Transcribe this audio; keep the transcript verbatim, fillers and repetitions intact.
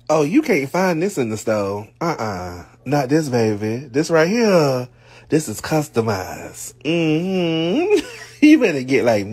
Oh, you can't find this in the store. Uh-uh. Not this, baby. This right here. This is customized. Mm-hmm. You better get like